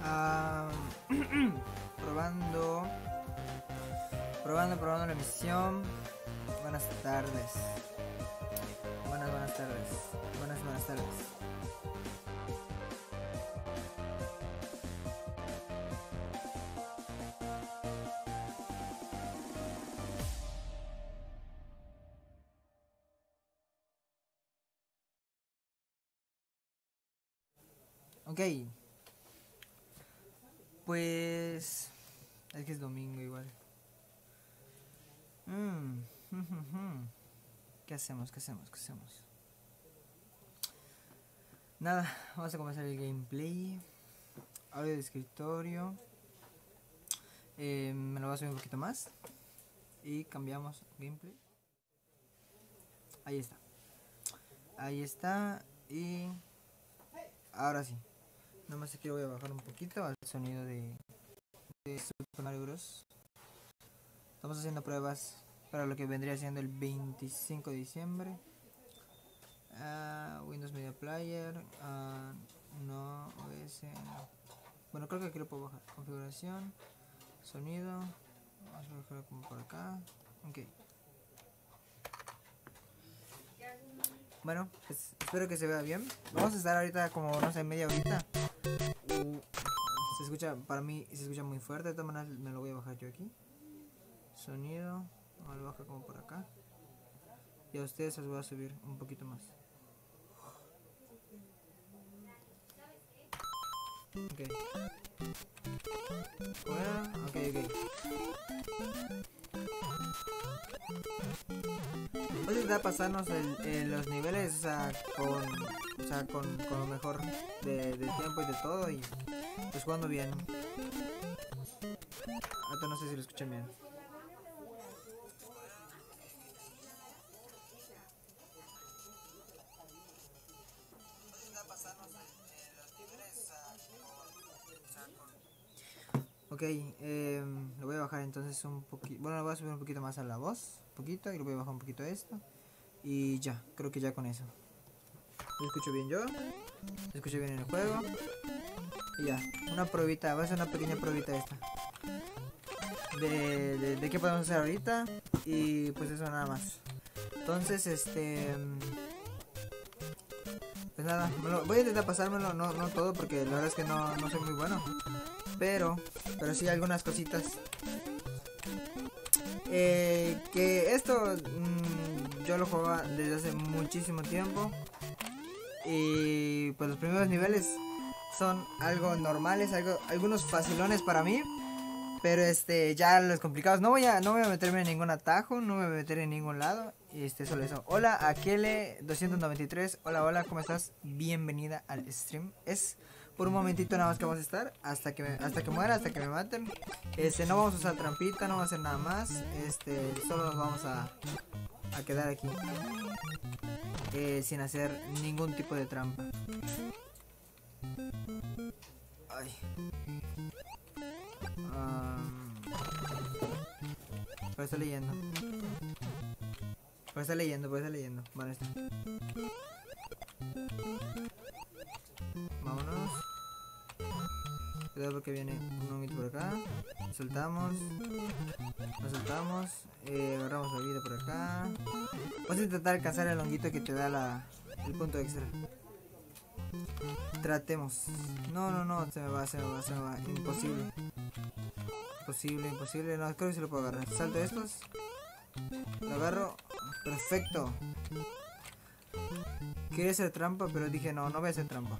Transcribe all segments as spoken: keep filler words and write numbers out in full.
Ah, probando. Probando, probando la emisión. Buenas tardes. Buenas, buenas tardes. Buenas, buenas tardes. Ok. Pues... Es que es domingo igual. Mm. ¿Qué hacemos? ¿Qué hacemos? ¿Qué hacemos? Nada, vamos a comenzar el gameplay. Audio de escritorio. Eh, me lo voy a subir un poquito más. Y cambiamos gameplay. Ahí está. Ahí está. Y... ahora sí. Nada más aquí voy a bajar un poquito al sonido de, de Super Mario Bros. Estamos haciendo pruebas para lo que vendría siendo el veinticinco de diciembre. Uh, Windows Media Player. Uh, no, O S. Bueno, creo que aquí lo puedo bajar. Configuración. Sonido. Vamos a bajar como por acá. Ok. Bueno, pues espero que se vea bien. Vamos a estar ahorita como, no sé, media horita. Uh, se escucha, para mí se escucha muy fuerte. De todas maneras me lo voy a bajar yo aquí. Sonido. Me lo bajo como por acá. Y a ustedes os voy a subir un poquito más. Ok. Bueno, ok, ok. Voy a intentar pasarnos el, el, los niveles, o sea, con, o sea, con, con lo mejor de, de tiempo y de todo, y pues jugando bien. Ahorita no sé si lo escuchan bien. Ok, eh, lo voy a bajar entonces un poquito. Bueno, lo voy a subir un poquito más a la voz, un poquito, y lo voy a bajar un poquito a esto. Y ya, creo que ya con eso. Lo escucho bien yo, lo escucho bien en el juego. Y ya, una probita, va a ser una pequeña probita esta. De, de, de qué podemos hacer ahorita. Y pues eso nada más. Entonces, este... pues nada, me lo, voy a intentar pasármelo, no, no todo, porque la verdad es que no, no soy muy bueno. Pero, pero sí algunas cositas. Eh, que esto mmm, yo lo jugaba desde hace muchísimo tiempo. Y pues los primeros niveles son algo normales, algo, algunos facilones para mí. Pero este, ya los complicados. No voy a, no voy a meterme en ningún atajo, no me voy a meter en ningún lado. Este, solo eso. Hola, Akele doscientos noventa y tres. Hola, hola, ¿cómo estás? Bienvenida al stream. Es por un momentito nada más que vamos a estar. Hasta que me, hasta que muera, hasta que me maten. Este, no vamos a usar trampita, no vamos a hacer nada más. Este, solo nos vamos a, a quedar aquí. Eh, sin hacer ningún tipo de trampa. Ay. Um, pero está leyendo. Pero está leyendo, pero está leyendo. Vale, está. Vámonos. Cuidado porque viene un honguito por acá. Lo soltamos. Lo soltamos. Eh, agarramos la vida por acá. Vamos a intentar alcanzar el honguito que te da la, el punto extra. Tratemos. No, no, no. Se me va, se me va, se me va. Imposible. Imposible, imposible. No, creo que se lo puedo agarrar. Salto estos. Lo agarro. Perfecto. Quería hacer trampa, pero dije no, no voy a hacer trampa.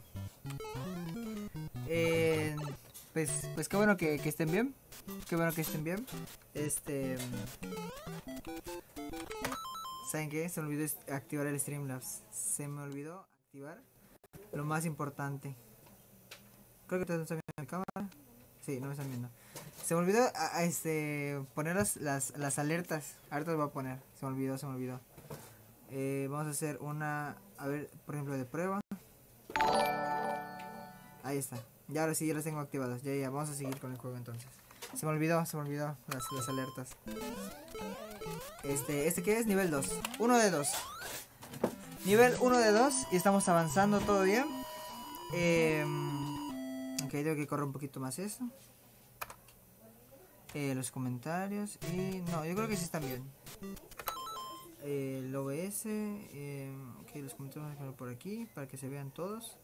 Eh, pues, pues qué bueno que, que estén bien. Qué bueno que estén bien. Este... ¿saben qué? Se me olvidó activar el Streamlabs. Se me olvidó activar lo más importante. Creo que todos están viendo mi cámara. Sí, no me están viendo. Se me olvidó a, a este poner las, las, las alertas. Ahorita lo voy a poner. Se me olvidó, se me olvidó. Eh, vamos a hacer una, a ver, por ejemplo, de prueba. Ahí está. Ya ahora sí, ya las tengo activadas. Ya, ya, vamos a seguir con el juego entonces. Se me olvidó, se me olvidó las, las alertas. Este, ¿este qué es? Nivel dos. uno de dos. Nivel uno de dos. Y estamos avanzando, todo bien. Eh, ok, tengo que correr un poquito más eso. Eh, los comentarios. Y no, yo creo que sí están bien. Eh, el O B S. Eh, ok, los comentarios vamos a poner por aquí para que se vean todos.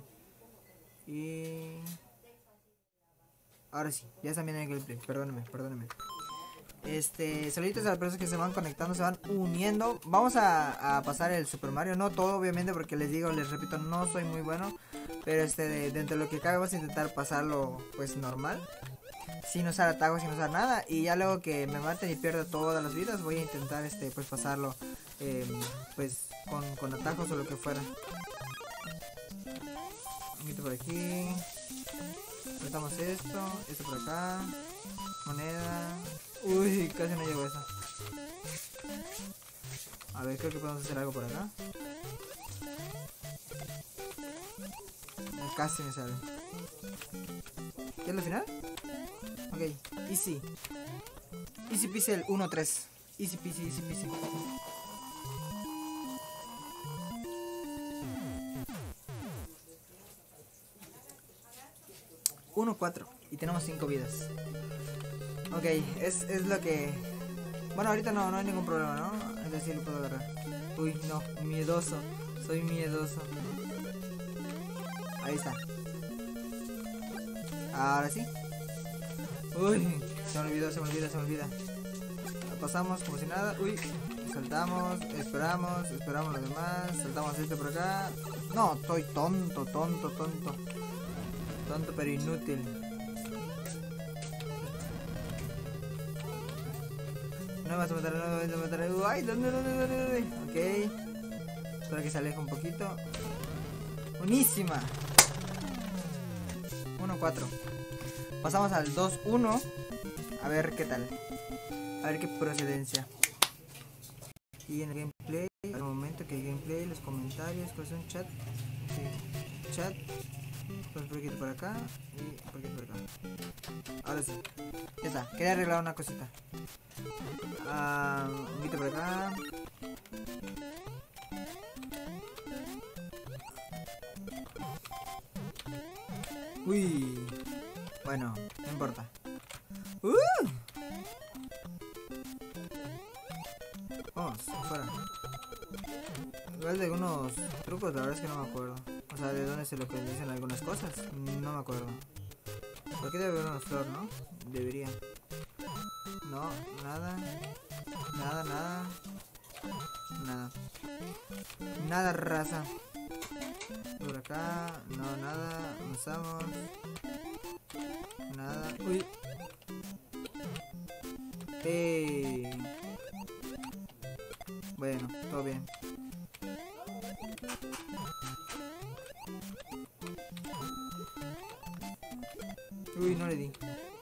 Y... ahora sí, ya están bien en el gameplay. Perdónenme, perdónenme. Este, saluditos a las personas que se van conectando, se van uniendo. Vamos a, a pasar el Super Mario. No todo, obviamente, porque les digo, les repito, no soy muy bueno. Pero este, de, dentro de lo que cabe, vamos a intentar pasarlo, pues, normal. Sin usar atajos, sin usar nada. Y ya luego que me maten y pierda todas las vidas, voy a intentar, este, pues, pasarlo, eh, pues, con, con atajos o lo que fuera. Un poquito por aquí. Cortamos esto, esto por acá. Moneda. Uy, casi no llegó eso. A ver, creo que podemos hacer algo por acá. Casi me sale. ¿Qué es lo final? Ok, easy. Easy peasy el uno tres. Easy peasy, easy peasy. uno cuatro. Y tenemos cinco vidas. Ok, es, es lo que... bueno, ahorita no, no hay ningún problema, ¿no? Es decir, lo puedo agarrar. Uy, no, miedoso. Soy miedoso. Ahí está. Ahora sí. Uy, se me olvidó, se me olvida, se me olvida. Lo pasamos como si nada. Uy, saltamos, esperamos, esperamos lo demás. Saltamos este por acá. No, estoy tonto, tonto, tonto. Tonto pero inútil. No me vas a matar, no me vas a matar. Ay, ¿dónde, dónde, dónde, dónde? Ok. Espero que se aleje un poquito. Buenísima. uno cuatro. Pasamos al dos uno. A ver qué tal. A ver qué procedencia. Y en el gameplay, al momento que el gameplay, los comentarios, pues un chat. Okay. Chat. Pues por aquí por acá. Y por aquí por acá. Ahora sí. Ya está. Quería arreglar una cosita. Ah, un poquito por acá. Uy. Bueno, no importa. Uh. Vamos, afuera. Igual de algunos trucos, la verdad es que no me acuerdo. O sea, de dónde se localizan algunas cosas. No me acuerdo. Por aquí debe haber una flor, ¿no? Debería. No, nada. Nada, nada. Nada. Nada, raza. Por acá, no, nada. Avanzamos. Nada. Uy. Hey. Bueno, todo bien. Uy, no le di.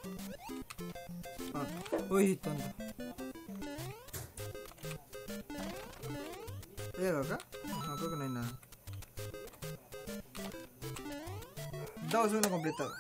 Ah. Uy, tonto. ¿Hay algo acá? No, creo que no hay nada. dos uno completado.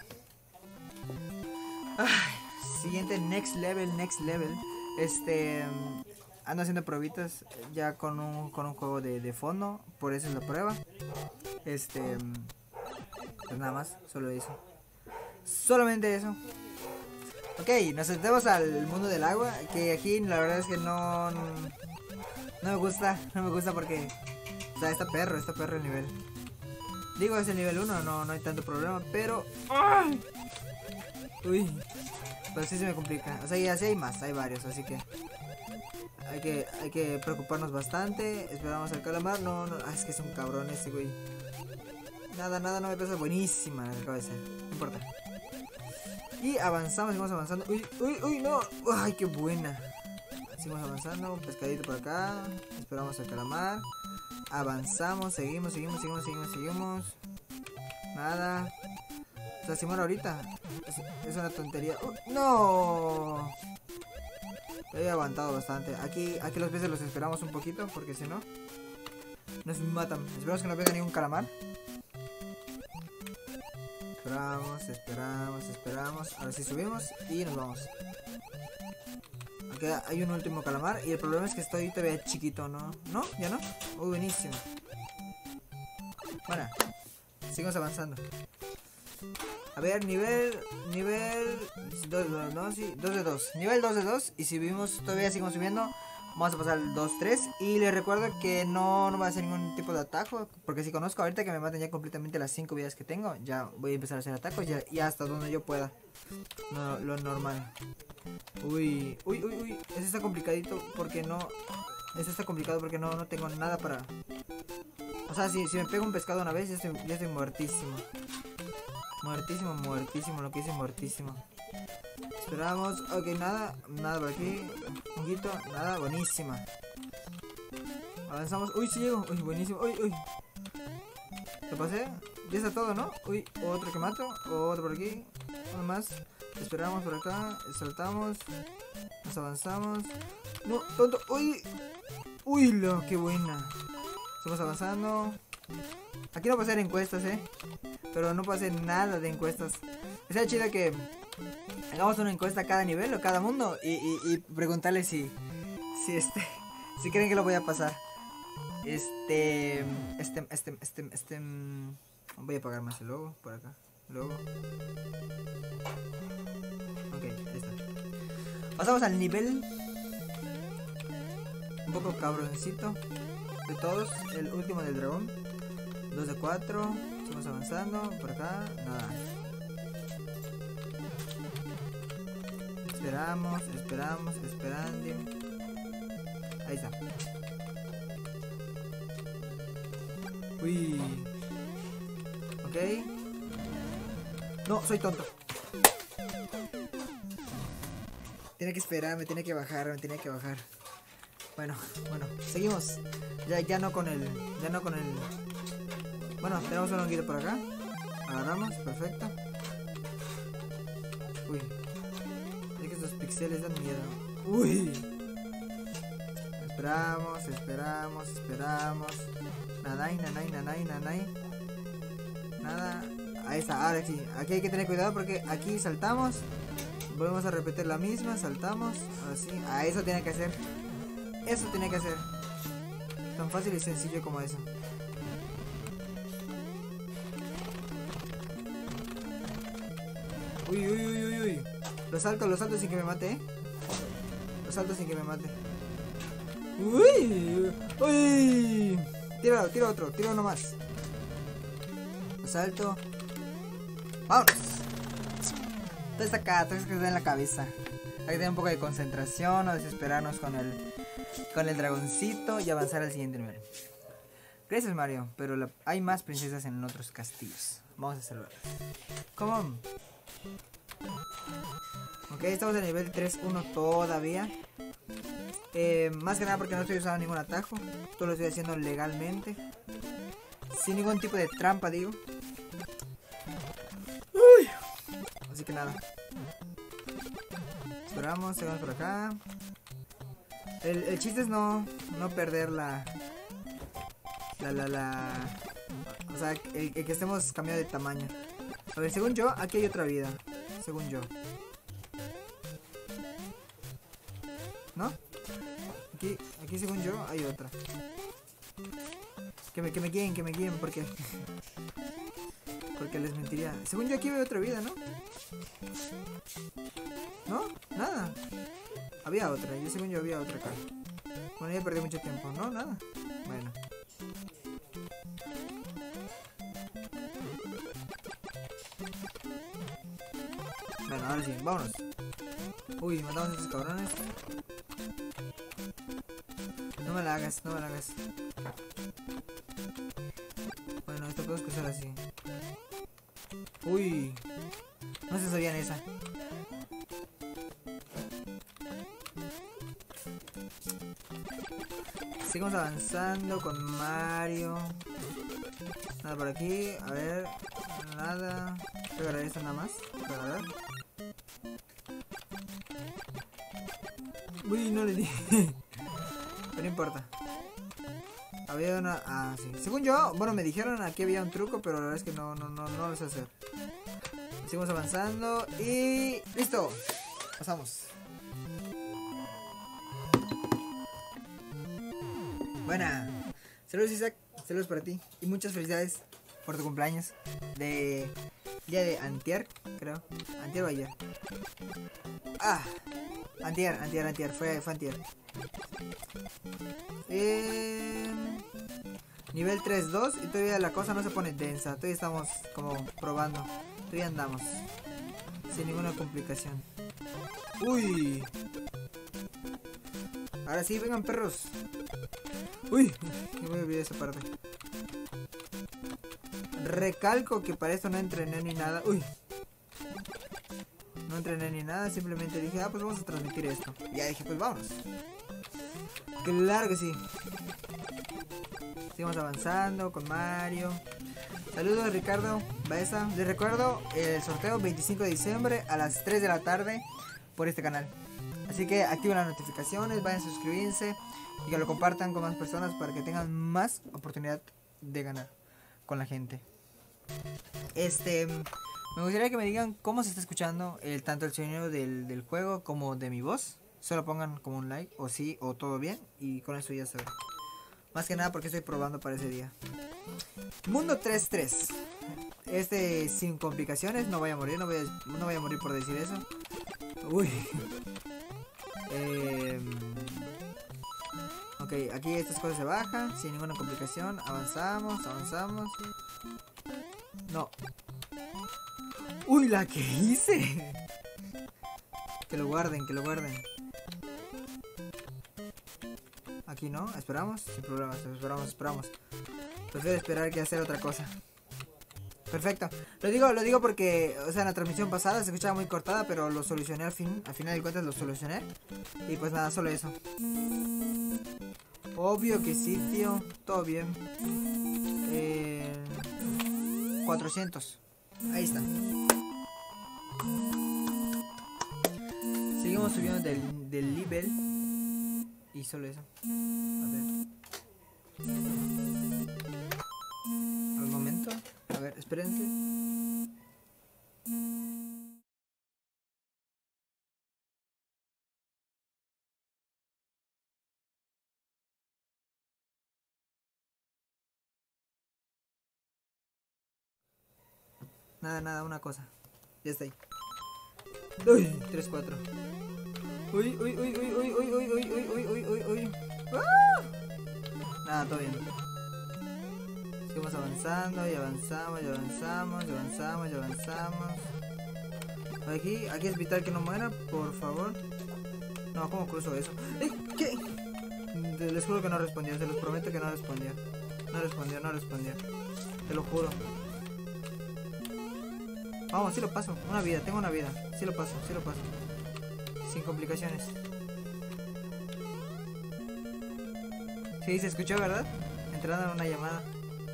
Ay, siguiente, next level, next level. Este... ando haciendo pruebitas ya con un, con un juego de, de fondo. Por eso es la prueba. Este... pues nada más, solo eso. Solamente eso. Ok, nos metemos al mundo del agua. Que aquí la verdad es que no... No, no me gusta, no me gusta porque... o sea, está perro, está perro el nivel. Digo, es el nivel uno, no, no hay tanto problema, pero... ¡ay! Uy, pero sí se me complica. O sea, y así hay más, hay varios, así que... Hay que, hay que preocuparnos bastante. Esperamos al calamar, no, no, ah, es que es un cabrón este güey. Nada, nada, no me pasa, buenísima la cabeza, no importa. Y avanzamos, seguimos avanzando. Uy, uy, uy, no, ay, qué buena. Seguimos avanzando, un pescadito por acá. Esperamos al calamar. Avanzamos, seguimos, seguimos, seguimos, seguimos, seguimos. Nada. O sea, si muero ahorita es, es una tontería. Uh, ¡no! He aguantado bastante. Aquí, aquí los peces los esperamos un poquito, porque si no nos matan. Esperamos que no venga ningún calamar. Esperamos, esperamos, esperamos. Ahora sí subimos y nos vamos. Aquí hay un último calamar. Y el problema es que estoy todavía chiquito, ¿no? ¿No? ¿Ya no? Uy, buenísimo. Bueno, seguimos avanzando. A ver, nivel, nivel dos, no, sí, dos de dos, nivel dos de dos. Y si vimos, todavía seguimos subiendo, vamos a pasar al dos tres. Y les recuerdo que no, no va a hacer ningún tipo de atajo, porque si conozco ahorita que me maten ya completamente las cinco vidas que tengo, ya voy a empezar a hacer atacos ya, y hasta donde yo pueda. No, lo normal. Uy, uy, uy, uy, ese está complicadito porque no, ese está complicado porque no, no tengo nada para... O sea, si, si me pego un pescado una vez, ya estoy, ya estoy muertísimo. Muertísimo, muertísimo, lo que hice muertísimo. Esperamos, ok, nada, nada por aquí. Juguito, nada, buenísima. Avanzamos, uy, sí llego, uy, buenísimo, uy, uy. ¿Lo pasé? Ya está todo, ¿no? Uy, otro que mato, otro por aquí, uno más. Esperamos por acá, saltamos, nos avanzamos. No, tonto, uy, uy, lo, qué buena. Estamos avanzando. Aquí no puedo hacer encuestas, eh. Pero no puedo hacer nada de encuestas. Sería chido que hagamos una encuesta a cada nivel o cada mundo y, y, y preguntarle si, si este, si creen que lo voy a pasar. Este, este, este, este, este, voy a apagar más el logo por acá. Logo. Ok, ahí está. Pasamos al nivel un poco cabroncito de todos, el último del dragón. dos de cuatro. Estamos avanzando. Por acá, nada. Esperamos, esperamos, esperando. Ahí está. Uy. Ok. No, soy tonto. Tiene que esperar, me tiene que bajar, me tiene que bajar. Bueno, bueno, seguimos. Ya, ya no con el. Ya no con el. Bueno, tenemos un honguito por acá. Agarramos, perfecto. Uy. Es que estos pixeles dan miedo. Uy. Esperamos, esperamos, esperamos. Nanay, nanay, nanay, nanay. Nada. Ahí está, ahora sí. Aquí hay que tener cuidado porque aquí saltamos. Volvemos a repetir la misma, saltamos. Ahora sí. Ah, eso tiene que hacer. Eso tiene que hacer. Tan fácil y sencillo como eso. Uy, uy, uy, uy, uy. Lo salto, lo salto sin que me mate, ¿eh? Lo salto sin que me mate. Uy, uy. Tíralo, tira otro, tira uno más. Lo salto. ¡Vámonos! Todo está acá, todo está en la cabeza. Hay que tener un poco de concentración, no desesperarnos con el, con el dragoncito y avanzar al siguiente nivel. Gracias, Mario, pero la, hay más princesas en otros castillos. Vamos a hacerlo. Come on. Ok, estamos en el nivel tres uno todavía. Eh, más que nada porque no estoy usando ningún atajo. Todo lo estoy haciendo legalmente. Sin ningún tipo de trampa, digo. Uy. Así que nada. Esperamos, seguimos por acá. El, el chiste es no, no perder la... La, la, la... O sea, el, el que estemos cambiando de tamaño. A ver, según yo, aquí hay otra vida. Según yo. ¿No? Aquí, aquí según yo, hay otra. Que me, que me guíen, que me guíen, porque... Porque les mentiría. Según yo, aquí hay otra vida, ¿no? ¿No? Nada. Había otra, yo según yo había otra acá. Bueno, ya perdí mucho tiempo. No, nada. Bueno. Bueno, ahora sí, vámonos. Uy, matamos a estos cabrones. No me la hagas, no me la hagas. Bueno, esto puedo cruzar así. Uy, no se sabían esa. Seguimos avanzando con Mario. Nada por aquí, a ver. Nada. Voy a agarrar esto nada más. Voy a agarrar. Uy, no le di. Pero no importa. Había una... Ah, sí. Según yo, bueno, me dijeron aquí había un truco, pero la verdad es que no, no, no, no lo sé hacer. Seguimos avanzando y... ¡Listo! Pasamos. Buena. Saludos, Isaac. Saludos para ti. Y muchas felicidades por tu cumpleaños de Día de antier, creo. Antier o ayer. Ah, antier, antier, antier. Fue, fue antier. Eh, nivel tres dos y todavía la cosa no se pone densa. Todavía estamos como probando. Todavía andamos. Sin ninguna complicación. Uy. Ahora sí, vengan perros. Uy, me voy a olvidar esa parte. Recalco que para esto no entrené ni nada. Uy. No entrené ni nada, simplemente dije, ah, pues vamos a transmitir esto. Y ya dije, pues vámonos. Claro que sí. Seguimos avanzando con Mario. Saludos, Ricardo Baeza. Les recuerdo el sorteo veinticinco de diciembre a las tres de la tarde por este canal. Así que activen las notificaciones, vayan a suscribirse y que lo compartan con más personas para que tengan más oportunidad de ganar con la gente. Este, me gustaría que me digan cómo se está escuchando el, tanto el sonido del, del juego como de mi voz. Solo pongan como un like o sí o todo bien y con eso ya se ve. Más que nada porque estoy probando para ese día. Mundo tres tres. Este sin complicaciones, no voy a morir, no voy a, no voy a morir por decir eso. Uy. Eh, ok, aquí estas cosas se bajan sin ninguna complicación. Avanzamos, avanzamos. No. Uy, la que hice. Que lo guarden, que lo guarden. Aquí no, esperamos, sin problemas, esperamos, esperamos. Prefiero esperar que hacer otra cosa. Perfecto. Lo digo, lo digo porque, o sea, en la transmisión pasada se escuchaba muy cortada, pero lo solucioné al fin, al final de cuentas lo solucioné. Y pues nada, solo eso. Obvio que sí, tío. Todo bien. Eh, cuatrocientos. Ahí está. Seguimos subiendo del, del nivel. Y solo eso. A ver. Al momento. A ver, espérense. Nada, nada, una cosa. Ya está ahí. Uy, tres cuatro. Uy, uy, uy, uy, uy, uy, uy, uy, uy, uy, uy, uy, uy. ¡Ah! Nada, todo bien. Seguimos avanzando y avanzamos y avanzamos y avanzamos y avanzamos. Aquí, aquí es vital que no muera, por favor. No, ¿cómo cruzo eso? ¡Eh! ¿Qué? Les juro que no respondió, se los prometo que no respondió. No respondió, no respondió. Te lo juro. Vamos, sí lo paso. Una vida, tengo una vida. Sí lo paso, sí lo paso. Sin complicaciones. Sí, se escuchó, ¿verdad? Entrando en una llamada.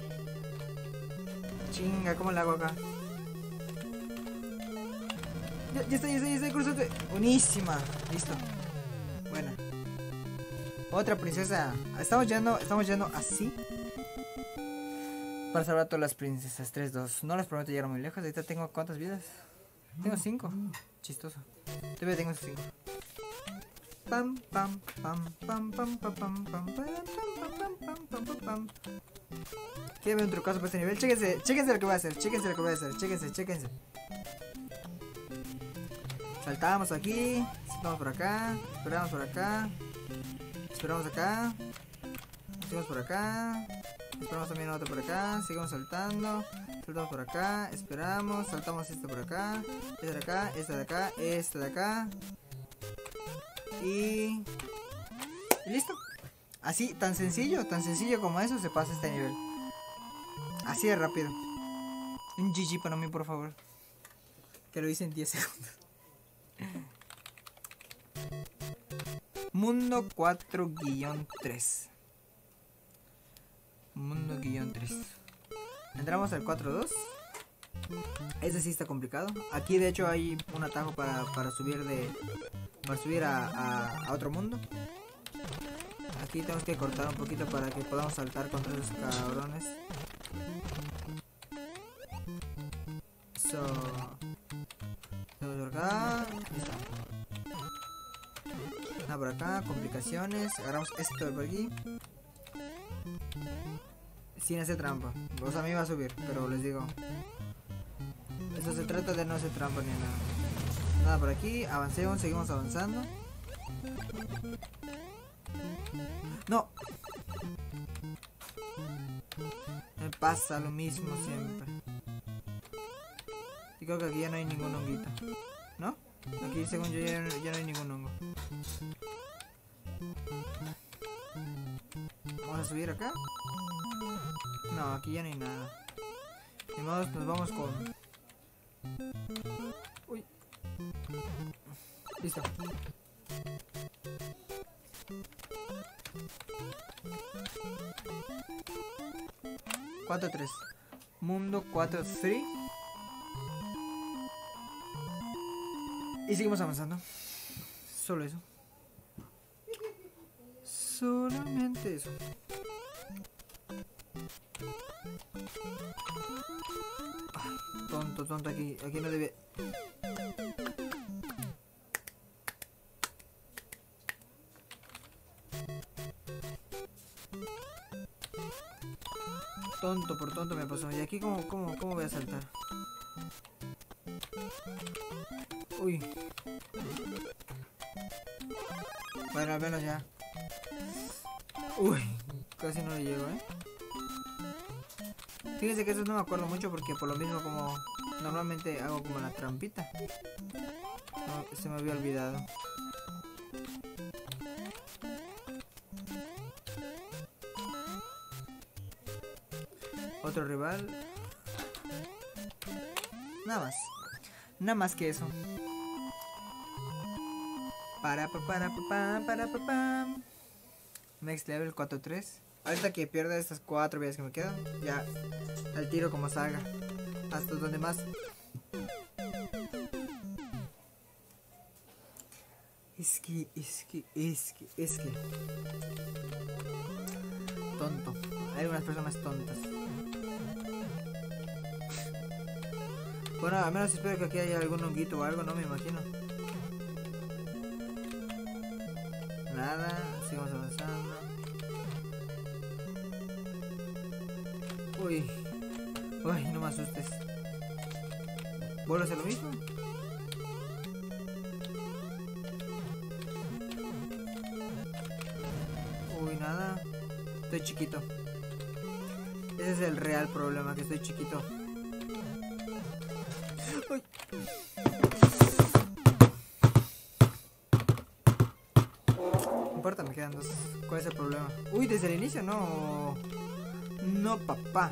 Chinga, ¿cómo la hago acá? Ya, ya está, ya está, ya está, cruzate. Buenísima. Listo. Buena. Otra princesa. Estamos yendo, estamos yendo así. Para salvar a todas las princesas. tres dos. No les prometo llegar muy lejos. Ahorita tengo ¿cuántas vidas? Tengo cinco. Chistoso. Todavía tengo cinco. Pam pam pam pam pam pam pam pam pam pam pam pam pam. ¿Quieren ver un trucazo para este nivel? Chéquense, chéquense lo que voy a hacer. Chéquense lo que voy a hacer. Chéquense, chéquense. Saltamos aquí. Saltamos por acá. Esperamos por acá. Esperamos acá. Seguimos por acá. Esperamos también otro por acá. Seguimos saltando. Saltamos por acá. Esperamos. Saltamos este por acá. Este de acá. Este de acá. Este de acá. Y... y listo. Así, tan sencillo, tan sencillo como eso se pasa este nivel. Así de rápido. Un G G para mí, por favor. Que lo hice en diez segundos. Mundo cuatro guión tres. Mundo guión tres. Entramos al cuatro dos. Ese sí está complicado. Aquí de hecho hay un atajo para, para subir de... Para subir a, a, a otro mundo. Aquí tenemos que cortar un poquito para que podamos saltar contra esos cabrones. So... Vamos por acá. Listo. Nada por acá, complicaciones. Agarramos esto por aquí. Sin hacer trampa. O sea, me iba a subir, pero les digo. Esto se trata de no hacer trampa ni nada. Nada por aquí, avancemos, seguimos avanzando. No. Me pasa lo mismo siempre. Y creo que aquí ya no hay ningún honguito, ¿no? Aquí según yo ya, ya no hay ningún hongo. Vamos a subir acá. No, aquí ya no hay nada. De modo, nos vamos con... Uy. Listo. cuatro tres. Mundo cuatro tres. Y seguimos avanzando. Solo eso. Solamente eso. Ay, tonto, tonto, aquí, aquí no debe. Tonto por tonto me pasó. Y aquí cómo, cómo, cómo voy a saltar. Uy. Bueno, al menos ya. Uy, casi no le llego, eh. Fíjense que eso no me acuerdo mucho porque por lo mismo como normalmente hago como la trampita. No, se me había olvidado. Otro rival. Nada más. Nada más que eso. Para pa para pa pa para pa pa. Next level cuatro tres. Ahorita que pierda estas cuatro vidas que me quedan, ya al tiro como salga. Hasta donde más. Es que, es que, es que, es que. Tonto. Hay unas personas tontas. Bueno, al menos espero que aquí haya algún honguito o algo, no me imagino. Nada, sigamos avanzando. Uy, uy, no me asustes. ¿Vuelvo a hacer lo mismo? Uy, nada. Estoy chiquito. Ese es el real problema, que estoy chiquito. Uy. No importa, me quedan dos. ¿Cuál es el problema? Uy, desde el inicio no. No, papá.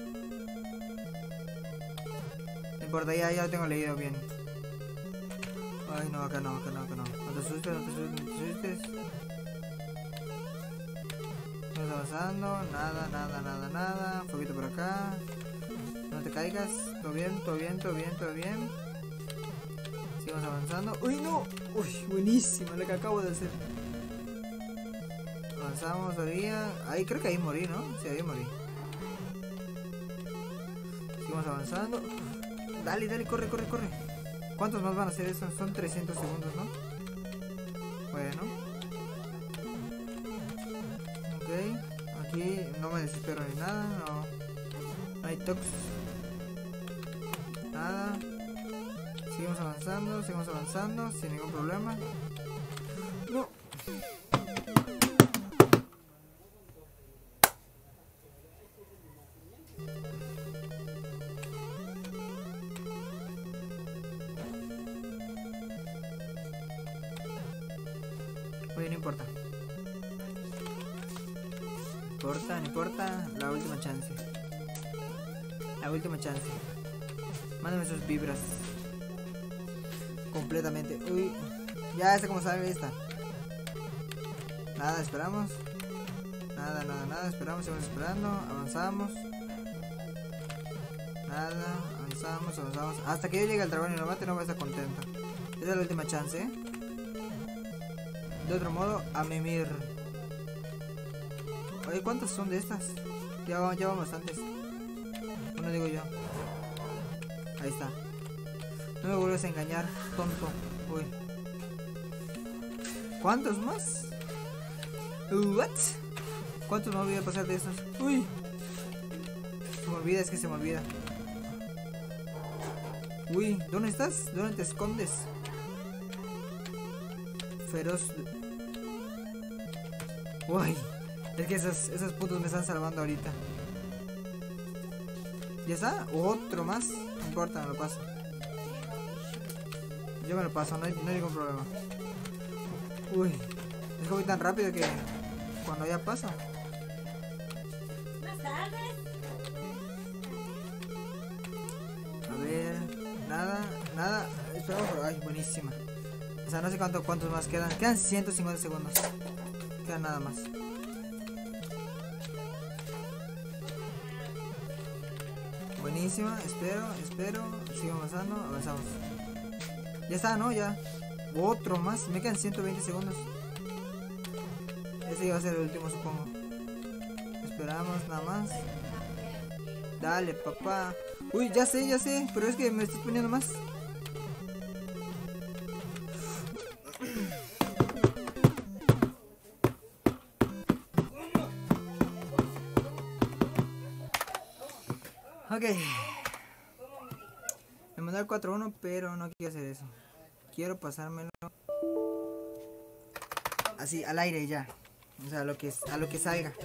No importa, ya, ya lo tengo leído bien. Ay, no, acá no, acá no, acá no. No te asustes, no te asustes, no te asustes. Estamos avanzando. Nada, nada, nada, nada. Un poquito por acá. No te caigas. Todo bien, todo bien, todo bien, todo bien. Sigamos avanzando. ¡Uy, no! ¡Uy, buenísimo lo que acabo de hacer! Avanzamos todavía. Ahí creo que ahí morí, ¿no? Sí, ahí morí. Seguimos avanzando. Dale, dale, corre, corre, corre. ¿Cuántos más van a hacer eso? Son trescientos segundos, ¿no? Bueno. Ok. Aquí no me desespero ni nada. No, no hay tox. Nada. Seguimos avanzando, seguimos avanzando sin ningún problema. No. Oye, no importa. No importa, no importa. La última chance. La última chance. Mándame sus vibras. Completamente. Uy. Ya sé cómo sale esta. Nada, esperamos. Nada, nada, nada. Esperamos, seguimos esperando. Avanzamos. Nada. Avanzamos, avanzamos. Hasta que yo llegue al dragón y lo mate, no voy a estar contento. Esa es la última chance, ¿eh? De otro modo, a mimir. Oye, ¿cuántas son de estas? Ya, ya van bastantes. No digo yo. Ahí está. No me vuelves a engañar, tonto. Uy. ¿Cuántos más? What? ¿Cuántos más voy a pasar de estos? Uy. Se me olvida, es que se me olvida. Uy, ¿dónde estás? ¿Dónde te escondes? Feroz. Uy, es que esos, esos puntos me están salvando ahorita. ¿Ya está? ¿Otro más? No importa, me lo paso. Yo me lo paso, no hay, no hay ningún problema. Uy, es que voy tan rápido que cuando ya pasa. A ver, nada, nada. Esperamos por... Ay, buenísima. O sea, no sé cuánto, cuántos más quedan. Quedan ciento cincuenta segundos. Quedan nada más. Buenísima, espero, espero. Sigo avanzando, avanzamos. Ya está, ¿no? Ya. Otro más. Me quedan ciento veinte segundos. Ese va a ser el último, supongo. Esperamos nada más. Dale, papá. Uy, ya sé, ya sé. Pero es que me estás poniendo más. Ok. Me mandó el cuatro uno, pero no quiero hacer eso. Quiero pasármelo así, al aire ya. O sea, a lo que, a lo que salga.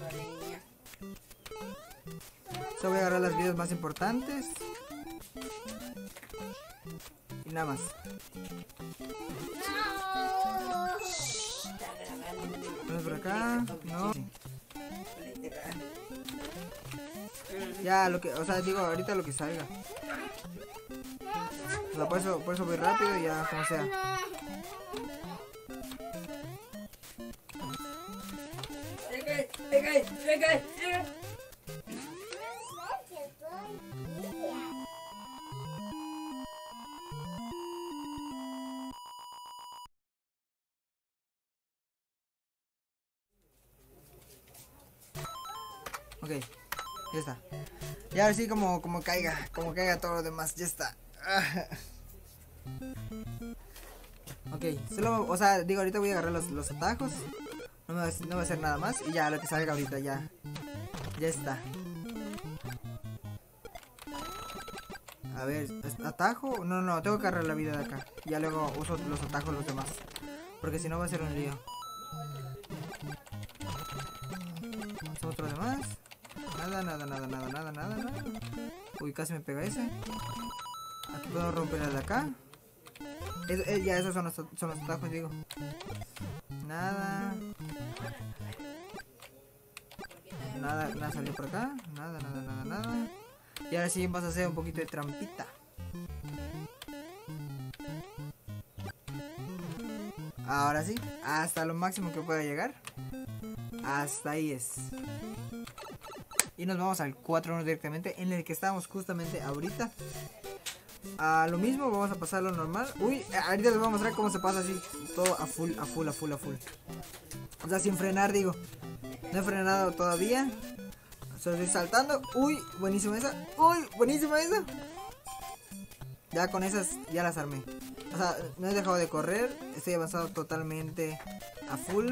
Solo voy a agarrar las videos más importantes. Y nada más. Vamos por acá. No. Ya, lo que, o sea, digo, ahorita lo que salga. O sea, por eso, por eso voy rápido y ya, como sea. Ok, ya está. Y ahora sí, como, como caiga, como caiga todo lo demás, ya está. Ok, solo, o sea, digo, ahorita voy a agarrar los, los atajos. No me, va, no va a hacer nada más. Y ya, lo que salga ahorita, ya. Ya está. A ver, ¿atajo? No, no, tengo que agarrar la vida de acá. Ya luego uso los atajos los demás. Porque si no va a ser un lío. Otro demás. Nada, nada, nada, nada, nada, nada, nada. Uy, casi me pega ese. Aquí puedo romper el de acá. Es, es, ya, esos son los, son los atajos, digo. Nada. Nada, nada salió por acá. Nada, nada, nada, nada. Y ahora sí vas a hacer un poquito de trampita. Ahora sí, hasta lo máximo que pueda llegar. Hasta ahí es. Y nos vamos al cuatro uno directamente, en el que estamos justamente ahorita. A lo mismo, vamos a pasarlo normal. Uy, ahorita les voy a mostrar cómo se pasa así. Todo a full, a full, a full, a full. O sea, sin frenar, digo. No he frenado todavía. Solo estoy saltando. Uy, buenísima esa. Uy, buenísima esa. Ya con esas, ya las armé. O sea, no he dejado de correr. Estoy avanzado totalmente a full.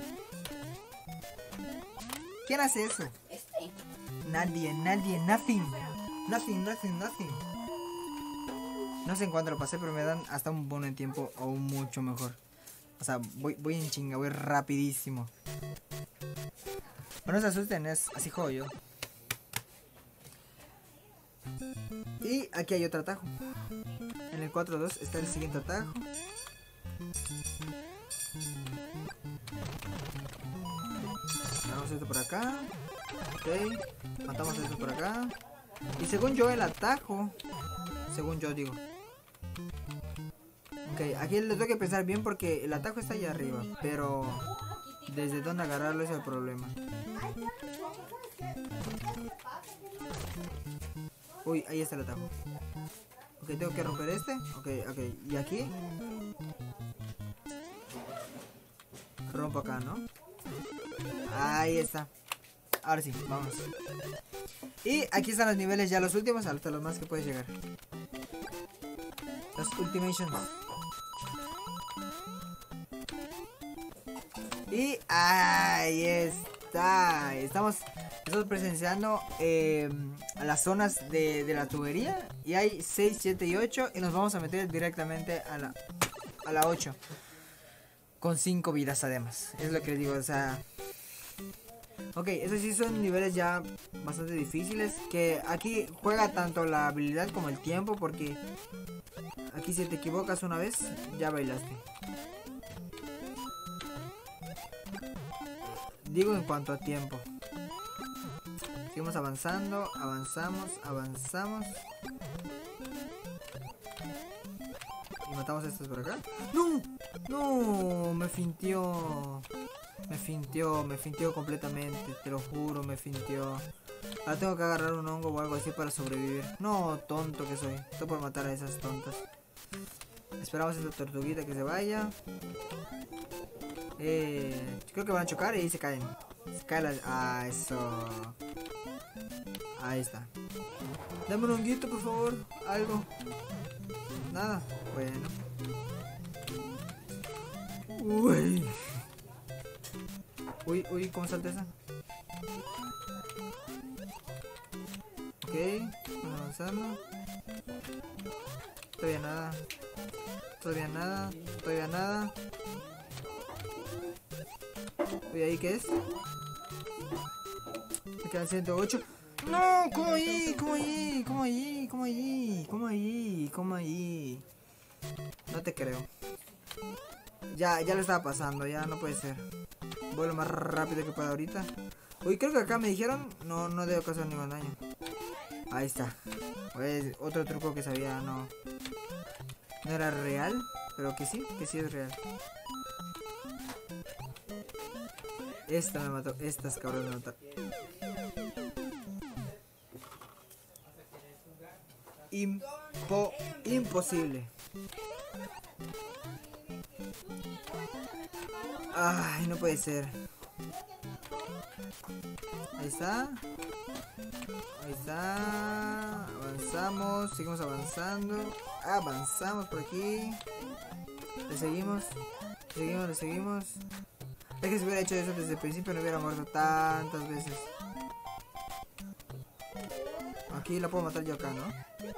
¿Quién hace eso? Este. Nadie, nadie, nothing. Nothing, nothing, nothing. No sé en cuánto lo pasé, pero me dan hasta un buen tiempo o mucho mejor. O sea, voy, voy en chinga, voy rapidísimo. No se asusten, es así juego yo. Y aquí hay otro atajo. En el cuatro dos está el siguiente atajo. Matamos esto por acá. Ok. Matamos esto por acá. Y según yo el atajo, según yo digo. Ok, aquí les tengo que pensar bien porque el atajo está allá arriba. Pero desde dónde agarrarlo es el problema. Uy, ahí está el atajo. Ok, tengo que romper este. Ok, ok. Y aquí rompo acá, ¿no? Ahí está. Ahora sí, vamos. Y aquí están los niveles ya los últimos, hasta los más que puedes llegar. Los Ultimations. Y ahí está. Estamos, Estamos presenciando eh, a las zonas de, de la tubería. Y hay seis, siete y ocho. Y nos vamos a meter directamente a la, a la ocho. Con cinco vidas además. Es lo que les digo, o sea... Ok, esos sí son niveles ya bastante difíciles. Que aquí juega tanto la habilidad como el tiempo. Porque aquí si te equivocas una vez, ya bailaste. Digo en cuanto a tiempo. Seguimos avanzando, avanzamos, avanzamos. Y matamos a estos por acá. ¡No! ¡No! Me fintió. Me fintió, me fintió completamente. Te lo juro, me fintió. Ahora tengo que agarrar un hongo o algo así para sobrevivir. No, tonto que soy. Estoy por matar a esas tontas. Esperamos a esta tortuguita que se vaya. Eh, creo que van a chocar y se caen. Se cae la... Ah, eso. Ahí está. Dame un honguito, por favor. Algo. Nada. Bueno. Uy. Uy, uy, ¿cómo salta esa? Ok. Vamos avanzando. Todavía nada. Todavía nada. Todavía nada. Uy, ¿ahí qué es? Me quedan ciento ocho. No, ¿cómo ahí? ¿Cómo ahí? ¿Cómo ahí? ¿Cómo ahí? ¿Cómo ahí? ¿Cómo ahí? No te creo. Ya, ya lo estaba pasando, ya no puede ser. Voy lo más rápido que pueda ahorita. Uy, creo que acá me dijeron. No, no debo causar ningún daño. Ahí está. Pues, otro truco que sabía, no. No era real, pero que sí, que sí es real. Esta me mató, estas cabronas me mataron. Impo imposible. Ay, no puede ser. Ahí está. Ahí está. Avanzamos, seguimos avanzando. Avanzamos por aquí. Le seguimos. Le seguimos, le seguimos. Es que si hubiera hecho eso desde el principio no hubiera muerto tantas veces. Aquí la puedo matar yo acá, ¿no?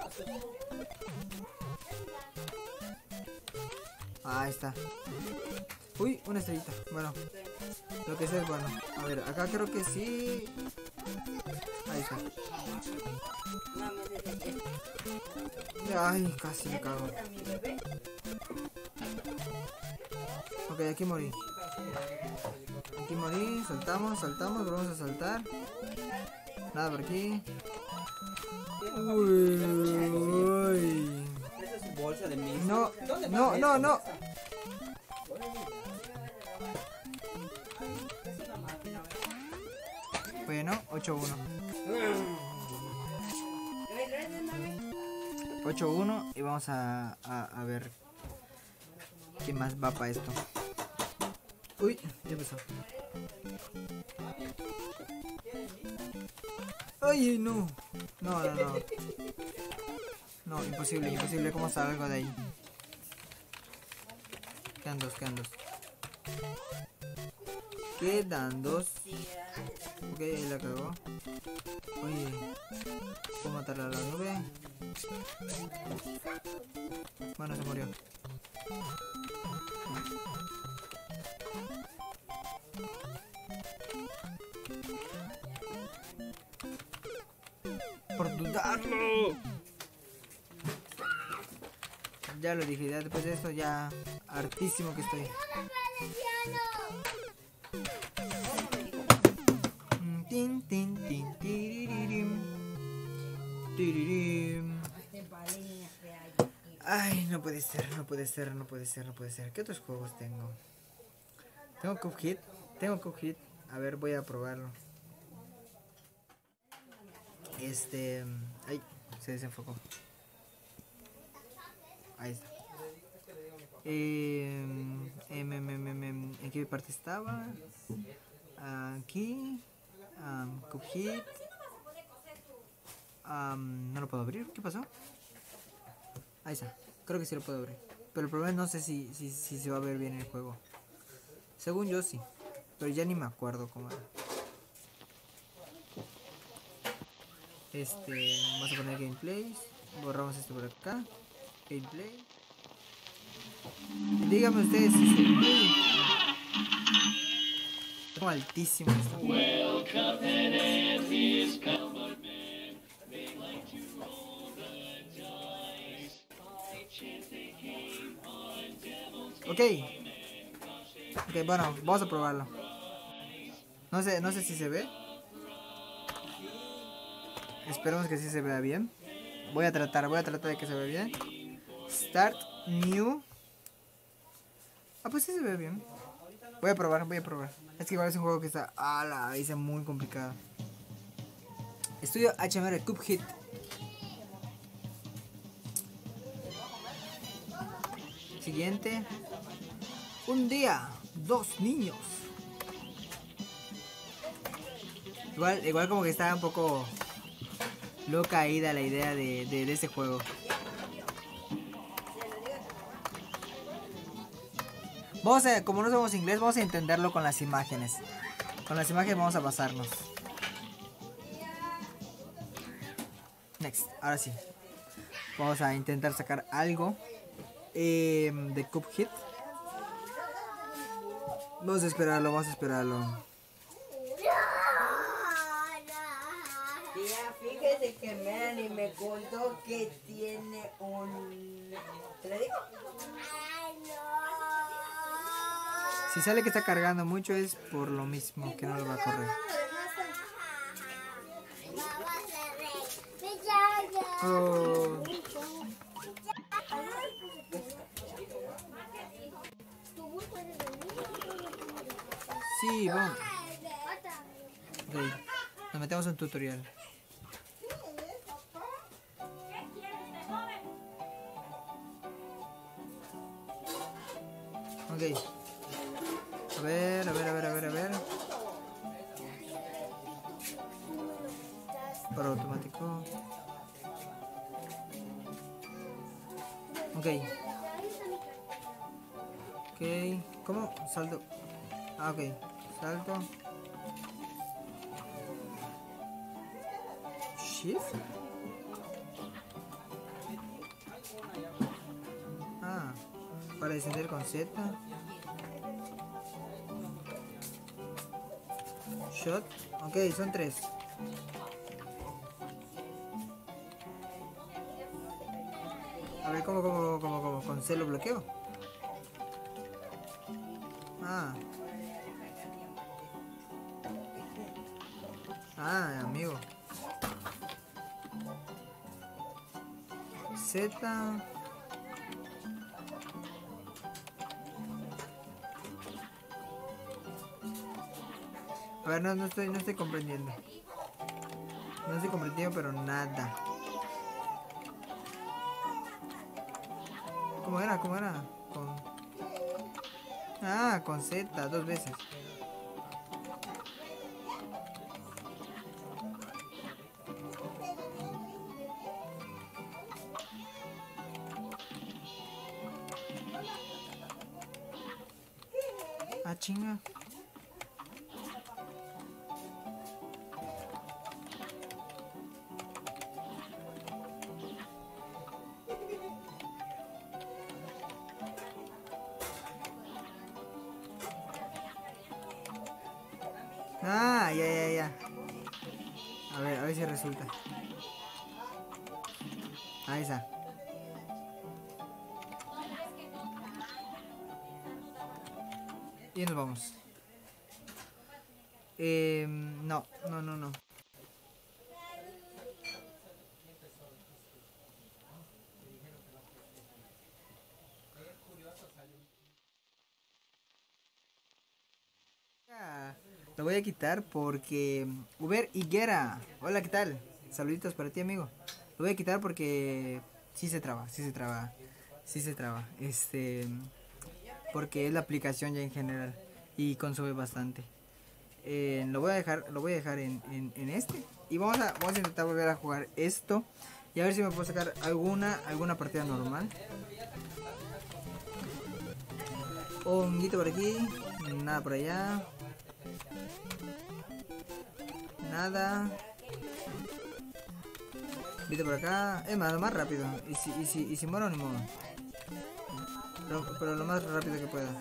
Ahí está. Uy, una estrellita. Bueno, lo que sea es bueno. A ver, acá creo que sí. Ahí está. Ay, casi me cago. Ok, aquí morí. Aquí morí, saltamos, saltamos, volvemos a saltar. Nada por aquí. Uy, uy. No, no, no, no. Bueno, ocho uno. ocho uno y vamos a, a, a ver qué más va para esto. Uy, ya empezó. Ay, no. No, no, no. No, imposible, imposible. ¿Cómo salgo de ahí? Quedan dos, quedan dos. Quedan dos. Ok, ahí la cagó. Oye, puedo matar a la nube. Bueno, se murió. Por dudarlo. Ya lo dije, ya después de esto ya hartísimo que estoy. Tin, tin, tin, tiririm, tiririm. Ay, no puede ser, no puede ser, no puede ser, no puede ser. ¿Qué otros juegos tengo? Tengo Cuphead, tengo Cuphead. A ver, voy a probarlo. Este... Ay, se desenfocó. Ahí está. Eh, em, em, em, em, ¿En qué parte estaba? Aquí. Um, Cuphead. Um, no lo puedo abrir. ¿Qué pasó? Ahí está. Creo que sí lo puedo abrir. Pero el problema es no sé si, si, si se va a ver bien el juego. Según yo sí. Pero ya ni me acuerdo cómo era. Este, vamos a poner gameplays. Borramos esto por acá. Gameplay. Díganme ustedes si se ve. Tengo altísimo esto. Ok. Ok, bueno, vamos a probarlo. No sé, no sé si se ve. Esperemos que sí se vea bien. Voy a tratar, voy a tratar de que se vea bien. Start new. Ah, pues sí se ve bien. Voy a probar, voy a probar. Es que igual es un juego que está a la vez muy complicado. Estudio H M R Cuphead. Siguiente. Un día, dos niños. Igual, igual como que está un poco loca ida la idea de, de, de ese juego. Vamos a, como no sabemos inglés, vamos a entenderlo con las imágenes. Con las imágenes vamos a basarnos. Next, ahora sí. Vamos a intentar sacar algo eh, de Cuphead. Vamos a esperarlo, vamos a esperarlo. Tía, fíjese que Melanie me contó que tiene un... ¿Te le digo? Si sale que está cargando mucho es por lo mismo, que no lo va a correr. Oh. Sí, vamos. Okay. Nos metemos en tutorial. Ok. A ver, a ver, a ver, a ver, a ver. Para automático. Ok. Ok. ¿Cómo? Salto. Ah, ok. Salto. Shift. Ah. Para descender con Z. Shot. Ok, son tres. A ver, ¿cómo, cómo, cómo, cómo? ¿Con C lo bloqueo? Ah. Ah, amigo. Z. A ver, no, no estoy, no estoy comprendiendo. No estoy comprendiendo, pero nada. ¿Cómo era? ¿Cómo era? Con... Ah, con Z, dos veces. Ah, chinga. Ah, ya, ya, ya. A ver, a ver si resulta. Ahí está. Y nos vamos. Eh, no, no, no, no. Lo voy a quitar porque Uber Higuera. Hola, ¿qué tal? Saluditos para ti, amigo. Lo voy a quitar porque sí se traba, sí se traba. Sí se traba. Este, porque es la aplicación ya en general y consume bastante. Eh, lo voy a dejar, lo voy a dejar en, en, en este y vamos a vamos a intentar volver a jugar esto y a ver si me puedo sacar alguna alguna partida normal. Un guito por aquí, nada por allá. Nada. Viste por acá. Es más, lo más rápido. Y si, y si, y si muero, ni modo. Pero, pero lo más rápido que pueda.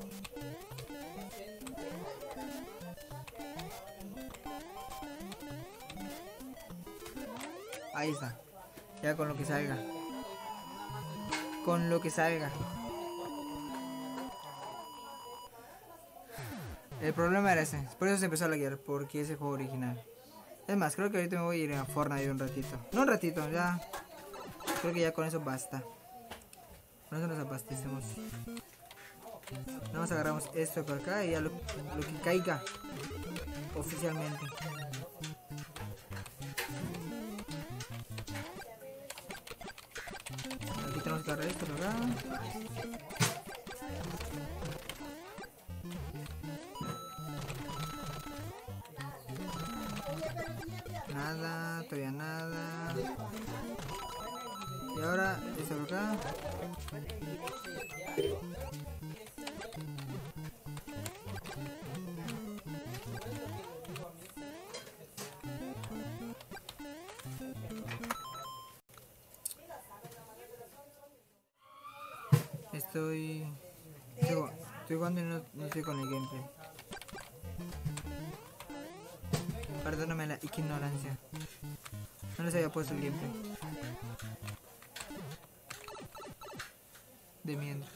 Ahí está. Ya con lo que salga. Con lo que salga. El problema era ese. Por eso se empezó a laguear. Porque es el juego original. Es más, creo que ahorita me voy a ir a Fortnite un ratito. No un ratito, ya. Creo que ya con eso basta. Con eso nos abastecemos. Nada más agarramos esto por acá y ya lo, lo que caiga. Oficialmente. Aquí tenemos que agarrar esto por acá. Nada, todavía nada. Y ahora, esto por acá. Estoy... Estoy, estoy jugando y no, no estoy con el gameplay. Perdóname la ignorancia. No les había puesto el gameplay. De mientras.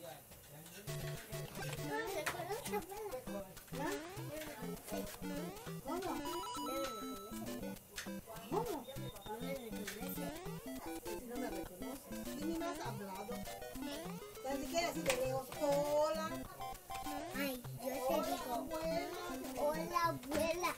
Ni siquiera si te veo sola. Ay, yo te digo, hola abuela.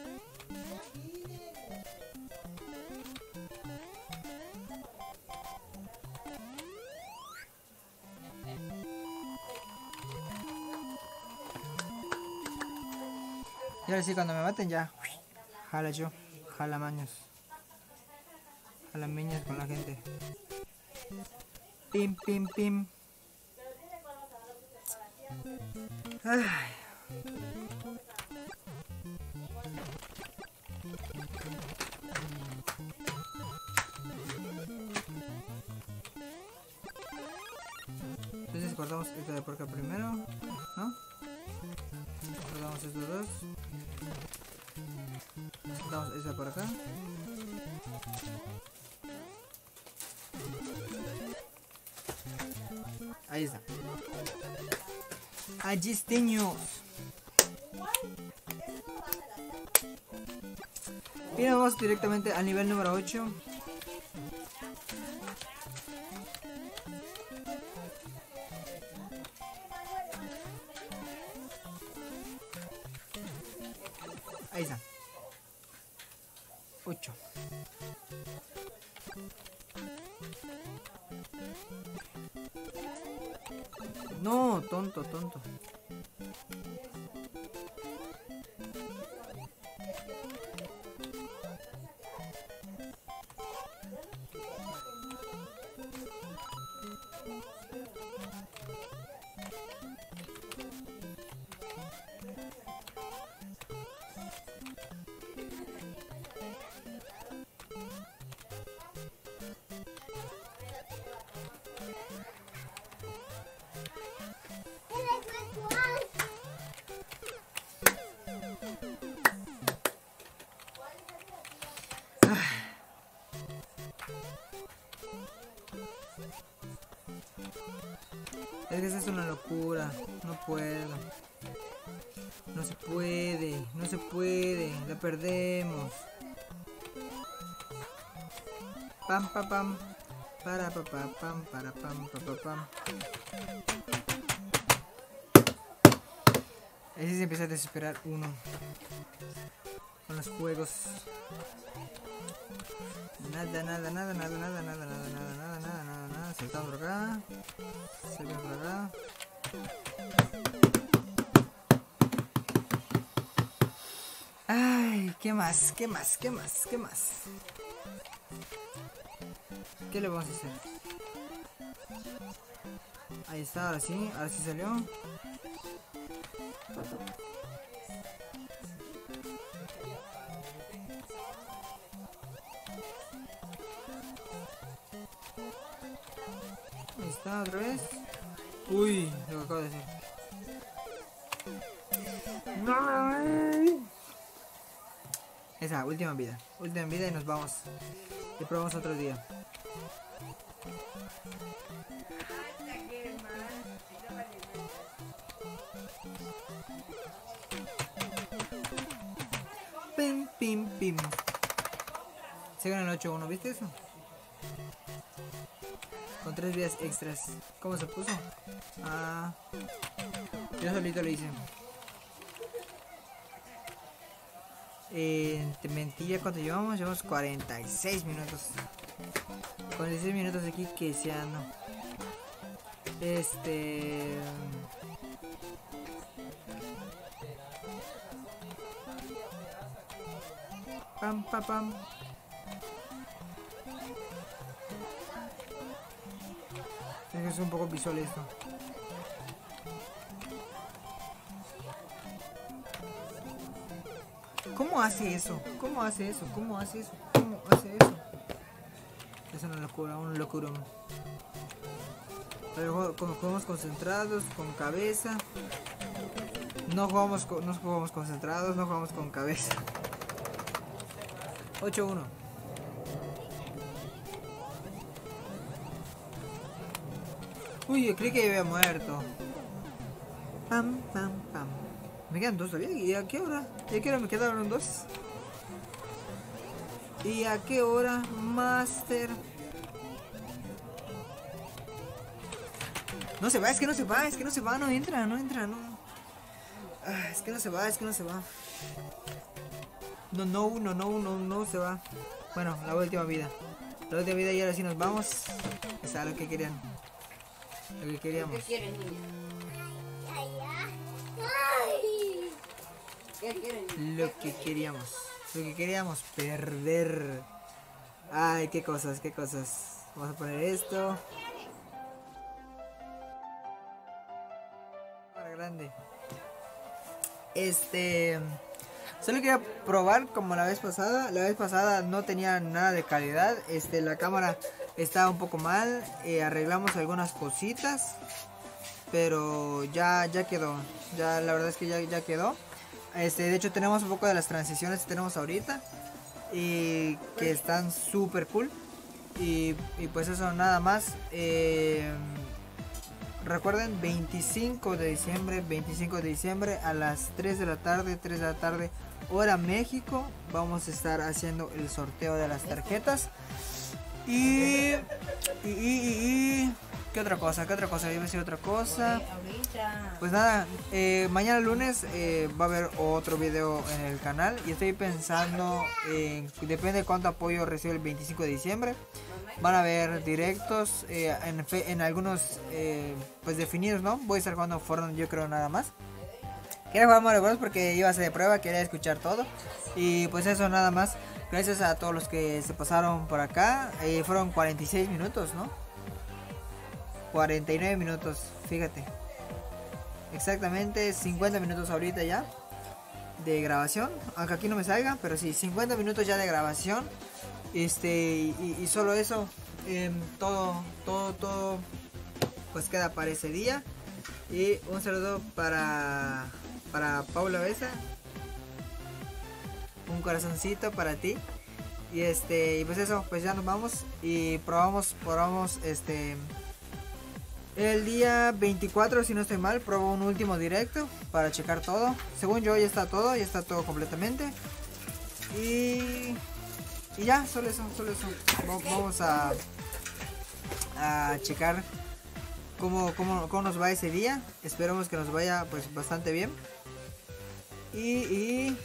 Y ahora sí, cuando me maten ya. Jala yo. Jala maños. Jala miñas con la gente. Pim, pim, pim. Ay. Entonces cortamos esta de por acá primero, ¿no? Cortamos estos dos. Cortamos esta por acá. Ahí está. Allí estamos. Bien, vamos directamente al nivel número ocho. Ahí está. ocho. No, tonto, tonto. Es que esa es una locura. No puedo. No se puede. No se puede. La perdemos. Pam, pam, pam. Para, pa, pa, pam, para, pam, pa, pa, pam. Ahí sí se empieza a desesperar uno. Con los juegos. Nada, nada, nada, nada, nada, nada, nada, nada, nada, nada, nada, nada. Saltamos por acá. Saltamos por acá. Ay, ¿qué más? ¿Qué más? ¿Qué más? ¿Qué más? ¿Qué le vamos a hacer? Ahí está, ahora sí, ahora sí salió. Ahí está, otra vez. Uy, lo que acabo de hacer. No. Esa, última vida. Última vida y nos vamos. Y probamos otro día. Pim, pim, pim. Se gana el ocho uno, ¿viste eso? Con tres vidas extras. ¿Cómo se puso? Ah, yo solito lo hice. Eh, te mentira, ¿cuánto llevamos? Llevamos cuarenta y seis minutos. cuarenta y seis minutos aquí que sea no. Este... Pam, pam, pam. Es un poco visual esto. ¿Cómo hace eso? ¿Cómo hace eso? ¿Cómo hace eso? ¿Cómo hace eso? Es una locura, un locura. Pero como jugamos concentrados, con cabeza. No jugamos, no jugamos concentrados, no jugamos con cabeza. ocho uno. Uy, yo creí que ya había muerto. Pam, pam, pam. Me quedan dos todavía. ¿Y a qué hora? ¿Y a qué hora me quedaron dos? ¿Y a qué hora, Master? No se va, es que no se va, es que no se va, no entra, no entra, no. Ah, es que no se va, es que no se va. No, no, no, no, no, no se va. Bueno, la última vida. La última vida y ahora sí nos vamos. Esa es lo que querían. Lo que queríamos. ¿Qué quieren, niña? Ay, ay. ¿Qué quieren, niña? Lo que queríamos. Lo que queríamos perder. Ay, qué cosas, qué cosas. Vamos a poner esto. Para grande. Este... Solo quería probar como la vez pasada. La vez pasada no tenía nada de calidad. Este, la cámara estaba un poco mal. Eh, arreglamos algunas cositas. Pero ya, ya quedó. Ya la verdad es que ya, ya quedó. Este, de hecho tenemos un poco de las transiciones que tenemos ahorita. Y que están súper cool. Y, y pues eso nada más. Eh, recuerden, veinticinco de diciembre. veinticinco de diciembre a las tres de la tarde. tres de la tarde. Hora México, vamos a estar haciendo el sorteo de las tarjetas. Y, y, y, y, y ¿qué otra cosa? ¿Qué otra cosa? Iba a decir otra cosa. Ahorita. Pues nada, eh, mañana lunes eh, va a haber otro video en el canal. Y estoy pensando, eh, depende de cuánto apoyo recibe el veinticinco de diciembre. Van a haber directos eh, en, fe, en algunos eh, pues definidos, ¿no? Voy a estar jugando Fortnite, yo creo, nada más. Quería jugar Mario Bros porque iba a ser de prueba, quería escuchar todo. Y pues eso nada más. Gracias a todos los que se pasaron por acá. Eh, fueron cuarenta y seis minutos, ¿no? cuarenta y nueve minutos, fíjate. Exactamente cincuenta minutos ahorita ya de grabación. Aunque aquí no me salga, pero sí, cincuenta minutos ya de grabación. Este, y, y solo eso. Eh, todo, todo, todo pues queda para ese día. Y un saludo para... Para Paula Besa, un corazoncito para ti. Y este, y pues eso, pues ya nos vamos y probamos, probamos este el día veinticuatro, si no estoy mal, probó un último directo para checar todo. Según yo ya está todo, ya está todo completamente. Y y ya, solo eso, solo eso. Vamos a a checar cómo, cómo, cómo nos va ese día. Esperemos que nos vaya pues bastante bien. Y, y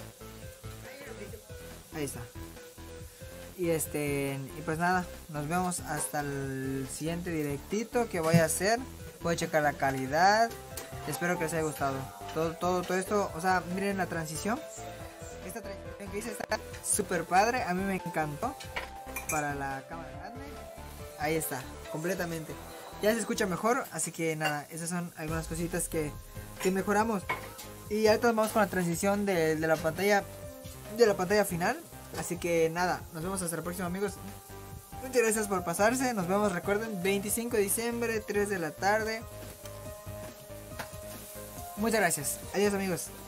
ahí está. Y este, y pues nada, nos vemos hasta el siguiente directito que voy a hacer. Voy a checar la calidad. Espero que les haya gustado. Todo, todo, todo esto, o sea, miren la transición. Esta transición que hice está súper padre. A mí me encantó. Para la cámara grande. Ahí está, completamente. Ya se escucha mejor, así que nada, esas son algunas cositas que, que mejoramos. Y ahorita vamos con la transición de, de la pantalla de la pantalla final. Así que nada, nos vemos hasta la próxima, amigos. Muchas gracias por pasarse. Nos vemos, recuerden, veinticinco de diciembre, tres de la tarde. Muchas gracias. Adiós, amigos.